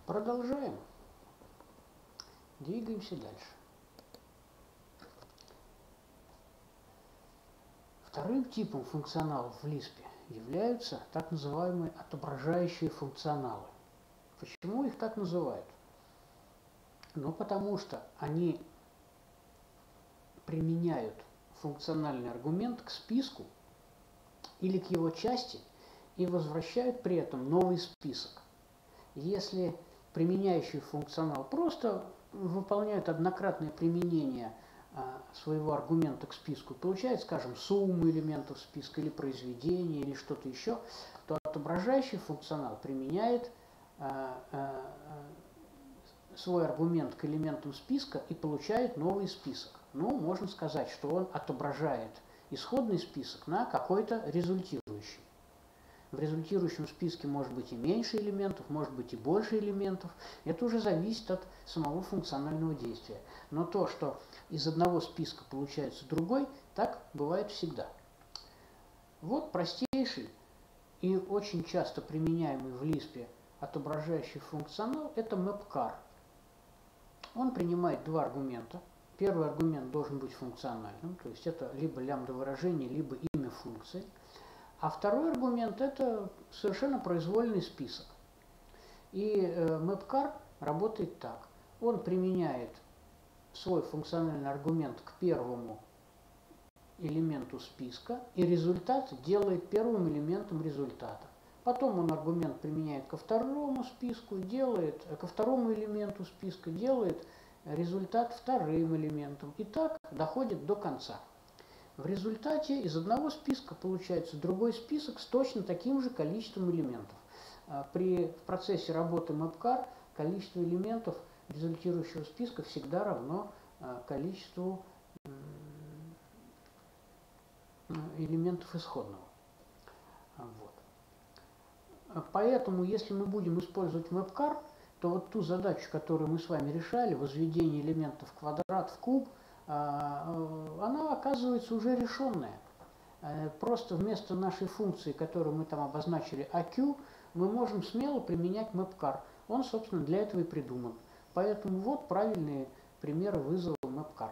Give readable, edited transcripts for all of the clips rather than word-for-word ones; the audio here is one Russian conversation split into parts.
Продолжаем. Двигаемся дальше. Вторым типом функционалов в Lisp являются так называемые отображающие функционалы. Почему их так называют? Ну, потому что они применяют функциональный аргумент к списку или к его части и возвращают при этом новый список. Если применяющий функционал просто выполняет однократное применение своего аргумента к списку, получает, скажем, сумму элементов списка или произведение или что-то еще, то отображающий функционал применяет свой аргумент к элементам списка и получает новый список. Ну, можно сказать, что он отображает исходный список на какой-то результирующий. В результирующем списке может быть и меньше элементов, может быть и больше элементов. Это уже зависит от самого функционального действия. Но то, что из одного списка получается другой, так бывает всегда. Вот простейший и очень часто применяемый в Lisp отображающий функционал – это mapcar. Он принимает два аргумента. Первый аргумент должен быть функциональным, то есть это либо лямбда выражение, либо имя функции. А второй аргумент – это совершенно произвольный список. И mapcar работает так. Он применяет свой функциональный аргумент к первому элементу списка, и результат делает первым элементом результата. Потом он аргумент применяет ко второму списку, ко второму элементу списка, делает результат вторым элементом. И так доходит до конца. В результате из одного списка получается другой список с точно таким же количеством элементов. В процессе работы mapcar количество элементов результирующего списка всегда равно количеству элементов исходного. Вот. Поэтому, если мы будем использовать mapcar, то вот ту задачу, которую мы с вами решали, возведение элементов в квадрат, в куб, она оказывается уже решенная. Просто вместо нашей функции, которую мы там обозначили AQ, мы можем смело применять mapcar. Он, собственно, для этого и придуман. Поэтому вот правильные примеры вызова mapcar.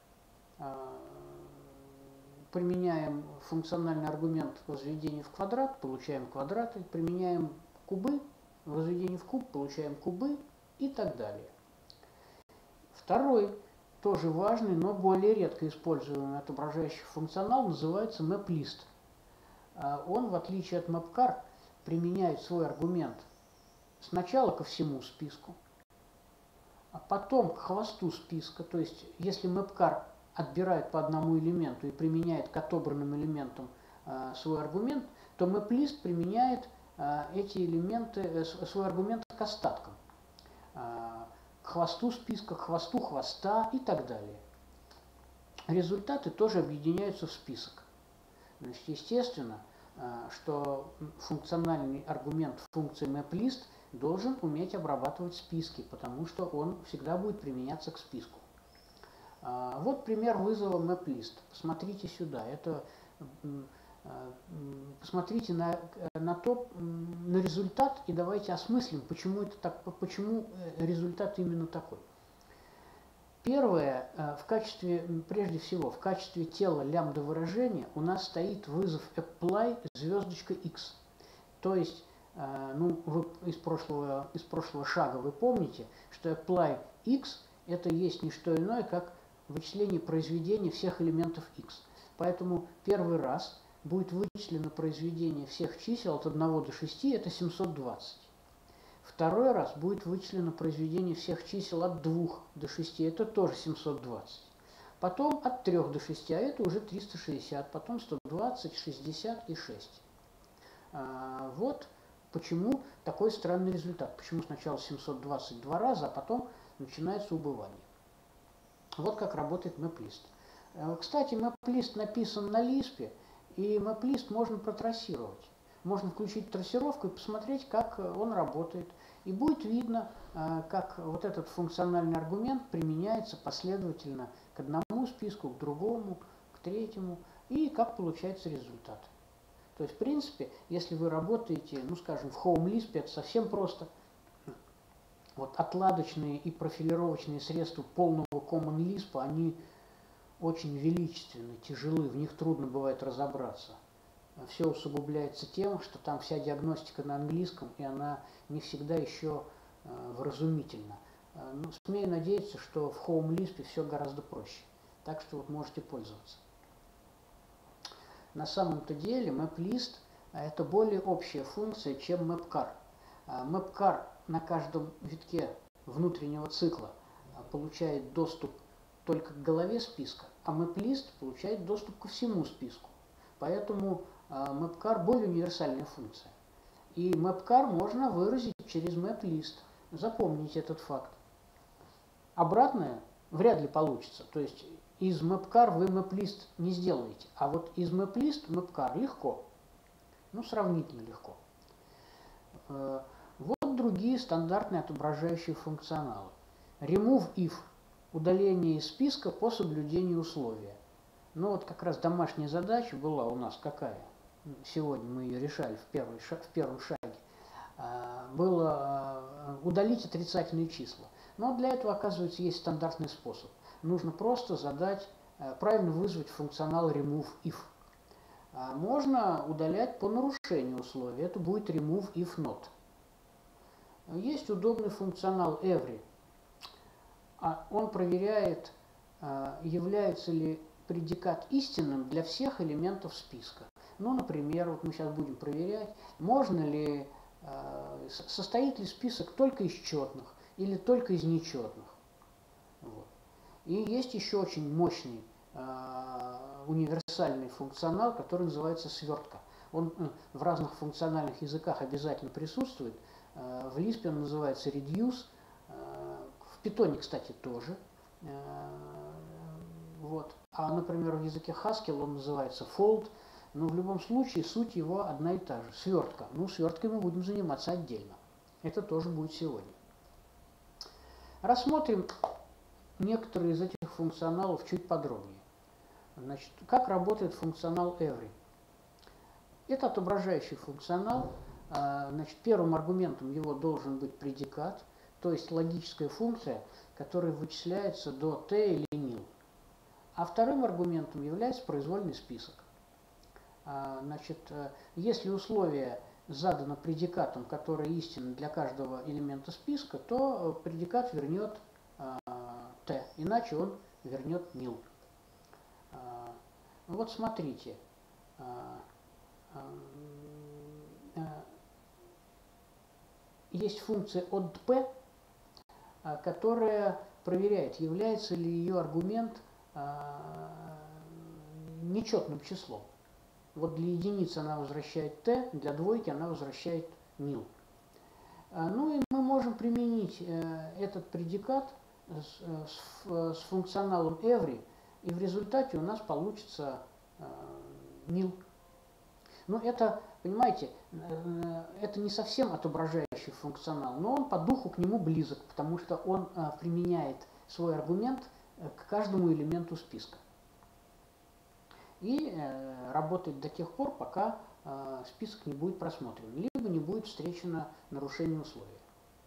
Применяем функциональный аргумент возведения в квадрат, получаем квадраты. Применяем кубы, возведение в куб, получаем кубы и так далее. Второй, тоже важный, но более редко используемый отображающий функционал, называется maplist. Он, в отличие от mapcar, применяет свой аргумент сначала ко всему списку, а потом к хвосту списка. То есть, если mapcar отбирает по одному элементу и применяет к отобранным элементам свой аргумент, то maplist применяет эти элементы, свой аргумент к остаткам, к хвосту списка, к хвосту хвоста и так далее. Результаты тоже объединяются в список. Значит, естественно, что функциональный аргумент функции maplist должен уметь обрабатывать списки, потому что он всегда будет применяться к списку. Вот пример вызова maplist. Посмотрите сюда. Посмотрите на результат и давайте осмыслим, почему результат именно такой. Первое, прежде всего, в качестве тела лямбда выражения у нас стоит вызов apply звездочка x. То есть, из прошлого шага вы помните, что apply x это есть не что иное, как вычисление произведения всех элементов x. Поэтому первый раз будет вычислено произведение всех чисел от 1 до 6, это 720. Второй раз будет вычислено произведение всех чисел от 2 до 6, это тоже 720. Потом от 3 до 6, а это уже 360, потом 120, 60 и 6. Вот почему такой странный результат. Почему сначала 720 два раза, а потом начинается убывание. Вот как работает maplist. Кстати, maplist написан на Lisp, и maplist можно протрассировать. Можно включить трассировку и посмотреть, как он работает. И будет видно, как вот этот функциональный аргумент применяется последовательно к одному списку, к другому, к третьему, и как получается результат. То есть, в принципе, если вы работаете, скажем, в Home Lisp, это совсем просто. Вот отладочные и профилировочные средства полного Common Lisp, они очень величественны, тяжелы, в них трудно бывает разобраться. Все усугубляется тем, что там вся диагностика на английском, и она не всегда еще вразумительна. Но смею надеяться, что в Home Lisp все гораздо проще. Так что вот можете пользоваться. На самом-то деле MapList это более общая функция, чем MapCar. MapCar на каждом витке внутреннего цикла получает доступ только к голове списка, а MapList получает доступ ко всему списку. Поэтому MapCar более универсальная функция. И MapCar можно выразить через MapList. Запомните этот факт. Обратное вряд ли получится. То есть из MapCar вы MapList не сделаете. А вот из MapList MapCar легко. Ну, сравнительно легко. Вот другие стандартные отображающие функционалы. Remove if. Удаление из списка по соблюдению условия. Ну вот как раз домашняя задача была у нас какая? Сегодня мы ее решали в первом шаге. Было удалить отрицательные числа. Но для этого, оказывается, есть стандартный способ. Нужно просто задать, правильно вызвать функционал remove if. Можно удалять по нарушению условий. Это будет remove if not. Есть удобный функционал every. Он проверяет, является ли предикат истинным для всех элементов списка. Ну, например, вот мы сейчас будем проверять, можно ли, состоит ли список только из четных или только из нечетных. Вот. И есть еще очень мощный универсальный функционал, который называется свертка. Он в разных функциональных языках обязательно присутствует. В Lisp он называется reduce, в Python, кстати, тоже. Вот. А, например, в языке Haskell он называется fold. Но в любом случае суть его одна и та же. Свертка. Ну, сверткой мы будем заниматься отдельно. Это тоже будет сегодня. Рассмотрим некоторые из этих функционалов чуть подробнее. Значит, как работает функционал every? Это отображающий функционал. Значит, первым аргументом его должен быть предикат, то есть логическая функция, которая вычисляется до t или nil. А вторым аргументом является произвольный список. Значит, если условие задано предикатом, который истинен для каждого элемента списка, то предикат вернет t, иначе он вернет nil. Вот смотрите. Есть функция oddp, которая проверяет, является ли ее аргумент нечетным числом. Вот для единицы она возвращает t, для двойки она возвращает nil. Ну и мы можем применить этот предикат с функционалом every, и в результате у нас получится nil. Ну это, понимаете, это не совсем отображающий функционал, но он по духу к нему близок, потому что он применяет свой аргумент к каждому элементу списка. И работает до тех пор, пока список не будет просмотрен, либо не будет встречено нарушение условия.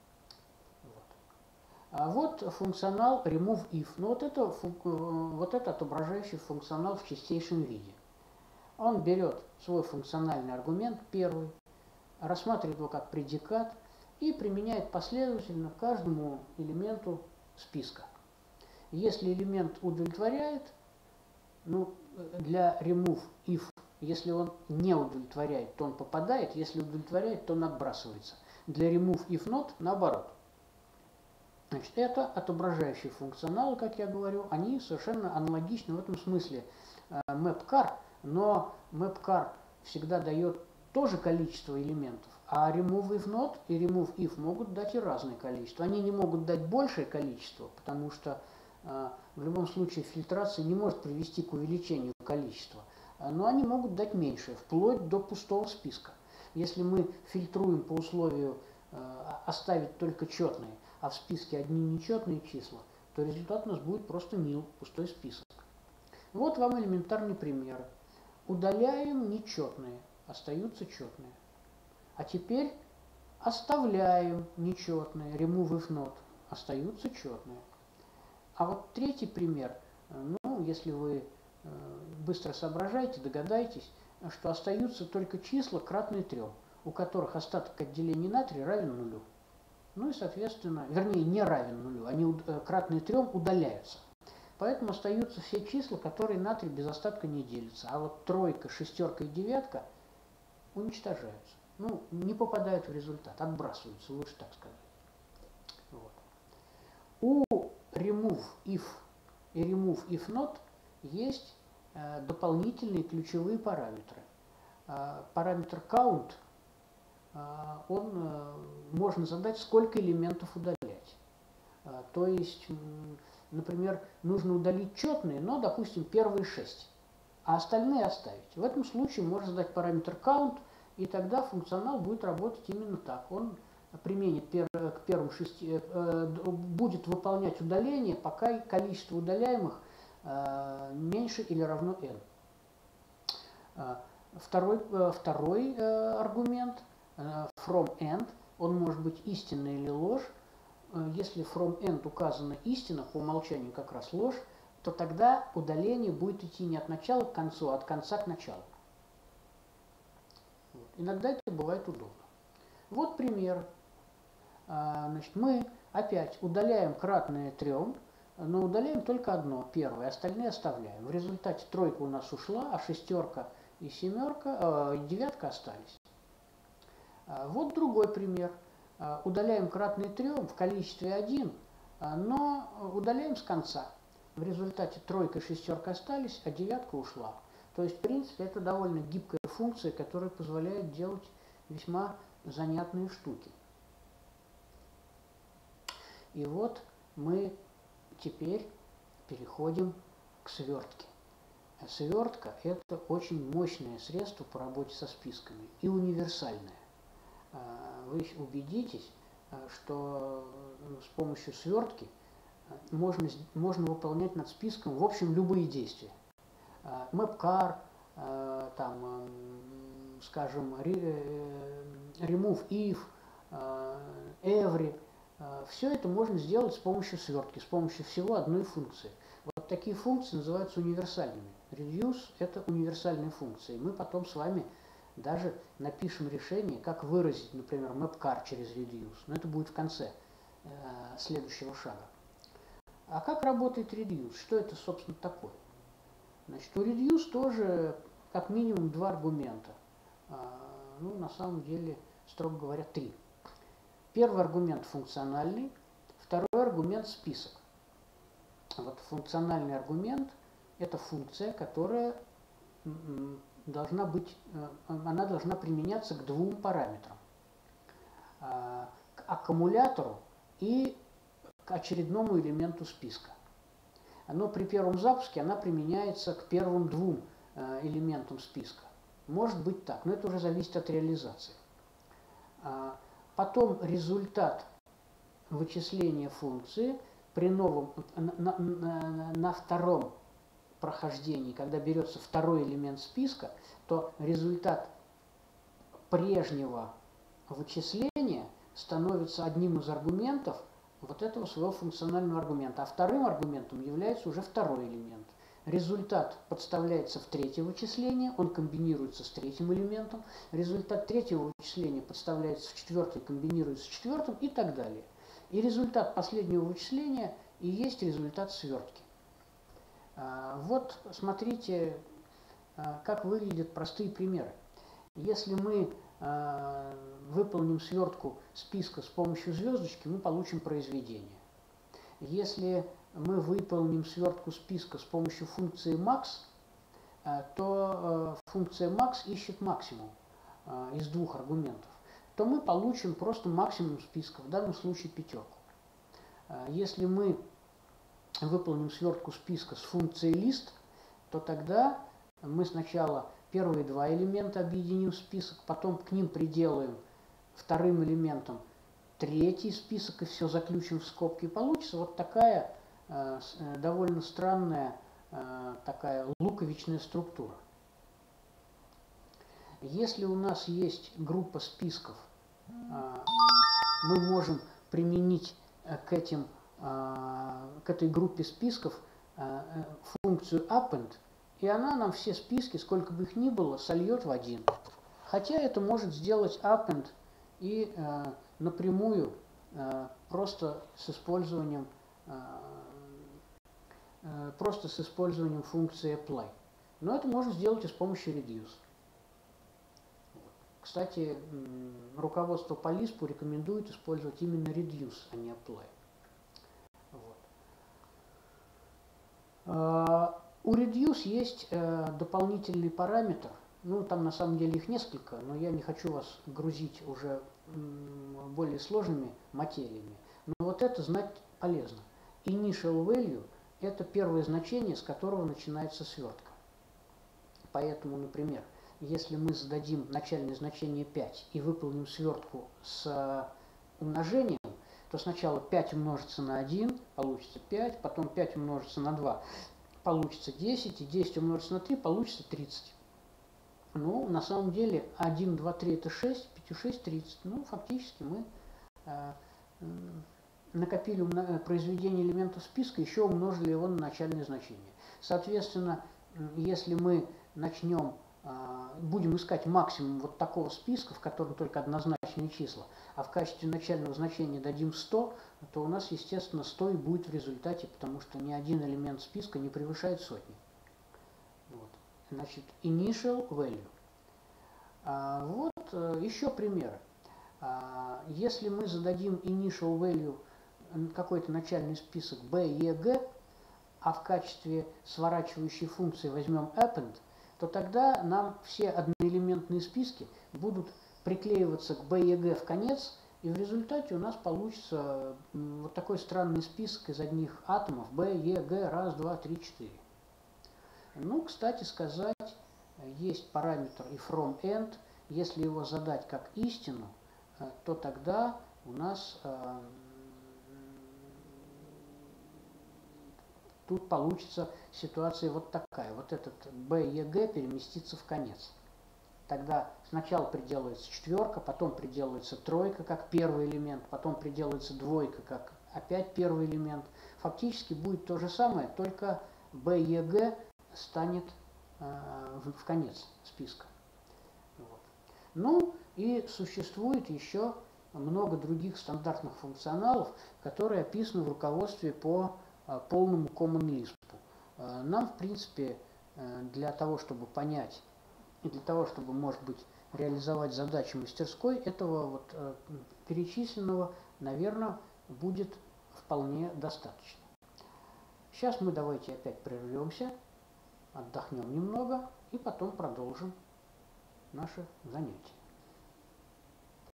Вот. А вот функционал remove if. Ну, вот это отображающий функционал в чистейшем виде. Он берет свой функциональный аргумент, первый, рассматривает его как предикат и применяет последовательно к каждому элементу списка. Если элемент удовлетворяет, ну, для remove if, если он не удовлетворяет, то он попадает, если удовлетворяет, то он отбрасывается. Для remove if not, наоборот. Значит, это отображающие функционалы, как я говорю, они совершенно аналогичны в этом смысле MapCar, но MapCar всегда дает тоже количество элементов, а remove if not и remove if могут дать и разное количество. Они не могут дать большее количество, потому что в любом случае фильтрация не может привести к увеличению количества, но они могут дать меньшее, вплоть до пустого списка. Если мы фильтруем по условию оставить только четные, а в списке одни нечетные числа, то результат у нас будет просто nil, пустой список. Вот вам элементарный пример. Удаляем нечетные, остаются четные. А теперь Оставляем нечетные, remove if not, остаются четные. А вот третий пример, ну, если вы быстро соображаете, догадаетесь, что остаются только числа, кратные 3, у которых остаток отделения натрия равен 0. Ну и, соответственно, вернее, не равен 0, они кратные 3 удаляются. Поэтому остаются все числа, которые натрий без остатка не делятся. А вот 3, 6 и 9 уничтожаются. Ну, не попадают в результат, отбрасываются, лучше так сказать. Вот. У remove if и remove if not есть дополнительные ключевые параметры. Параметр count, можно задать, сколько элементов удалять. То есть, например, нужно удалить четные, но, допустим, первые 6, а остальные оставить. В этом случае можно задать параметр count, и тогда функционал будет работать именно так. Он применит к первым 6, будет выполнять удаление, пока количество удаляемых меньше или равно n. Второй аргумент, from end, он может быть истинный или ложь. Если from end указана истина, по умолчанию как раз ложь, то тогда удаление будет идти не от начала к концу, а от конца к началу. Иногда это бывает удобно. Вот пример. Значит, мы опять удаляем кратное 3, но удаляем только одно, первое, остальные оставляем. В результате 3 у нас ушла, а 6 и 9 остались. Вот другой пример. Удаляем кратное 3 в количестве 1, но удаляем с конца. В результате 3 и 6 остались, а 9 ушла. То есть, в принципе, это довольно гибкая функция, которая позволяет делать весьма занятные штуки. И вот мы теперь переходим к свертке. Свертка – это очень мощное средство по работе со списками и универсальное. Вы убедитесь, что с помощью свертки можно выполнять над списком, в общем, любые действия. Mapcar, там, скажем, remove if, every. Все это можно сделать с помощью свертки, с помощью всего одной функции. Вот такие функции называются универсальными. Reduce – это универсальные функции. Мы потом с вами даже напишем решение, как выразить, например, mapcar через reduce. Но это будет в конце следующего шага. А как работает reduce? Что это, собственно, такое? Значит, у reduce тоже как минимум 2 аргумента. Ну, на самом деле, строго говоря, 3. Первый аргумент функциональный, второй аргумент список. Вот функциональный аргумент – это функция, которая должна применяться к 2 параметрам. К аккумулятору и к очередному элементу списка. Но при первом запуске она применяется к первым 2 элементам списка. Может быть так, но это уже зависит от реализации. Потом результат вычисления функции при новом, на втором прохождении, когда берется второй элемент списка, то результат прежнего вычисления становится одним из аргументов вот этого своего функционального аргумента. А вторым аргументом является уже второй элемент. Результат подставляется в третье вычисление, он комбинируется с третьим элементом. Результат третьего вычисления подставляется в четвертое, комбинируется с четвертым и так далее. И результат последнего вычисления и есть результат свертки. Вот смотрите, как выглядят простые примеры. Если мы выполним свертку списка с помощью звездочки, мы получим произведение. Если мы выполним свертку списка с помощью функции max, то функция max ищет максимум из 2 аргументов, то мы получим просто максимум списка, в данном случае 5. Если мы выполним свертку списка с функцией list, то тогда мы сначала первые 2 элемента объединим в список, потом к ним приделаем вторым элементом третий список и все заключим в скобки. И получится вот такая довольно странная такая луковичная структура. Если у нас есть группа списков мы можем применить к этой группе списков функцию append, и она нам все списки, сколько бы их ни было, сольет в один. Хотя это может сделать append и напрямую, просто с использованием функции apply. Но это можно сделать и с помощью reduce. Кстати, руководство по Lisp рекомендует использовать именно reduce, а не apply. Вот. У reduce есть дополнительный параметр. Ну, там на самом деле их несколько, но я не хочу вас грузить уже более сложными материями. Но вот это знать полезно. Initial value – это первое значение, с которого начинается свертка. Поэтому, например, если мы зададим начальное значение 5 и выполним свертку с умножением, то сначала 5 умножится на 1, получится 5, потом 5 умножится на 2, получится 10, и 10 умножится на 3, получится 30. Ну, на самом деле 1, 2, 3 это 6, 5, 6, 30. Ну, фактически мы накопили произведение элементов списка, еще умножили его на начальное значение. Соответственно, если мы будем искать максимум вот такого списка, в котором только однозначные числа, а в качестве начального значения дадим 100, то у нас, естественно, 100 и будет в результате, потому что ни один элемент списка не превышает сотни. Вот. Значит, initial value. Вот еще примеры. Если мы зададим initial value какой-то начальный список b, e, g, а в качестве сворачивающей функции возьмем append, то тогда нам все одноэлементные списки будут приклеиваться к b, e, g в конец, и в результате у нас получится вот такой странный список из одних атомов b, e, g, 1, 2, 3, 4. Ну, кстати сказать, есть параметр и from end. Если его задать как истину, то тогда у нас тут получится ситуация вот такая. Вот этот b, e, g переместится в конец. Тогда сначала приделывается четверка, потом приделывается тройка как первый элемент, потом приделывается двойка как опять первый элемент. Фактически будет то же самое, только b, e, g станет в конец списка. Вот. Ну и существует еще много других стандартных функционалов, которые описаны в руководстве по полному Common Lisp. Нам, в принципе, для того, чтобы понять и для того, чтобы, может быть, реализовать задачи мастерской, этого вот перечисленного, наверное, будет вполне достаточно. Сейчас мы давайте опять прервемся, отдохнем немного и потом продолжим наше занятие.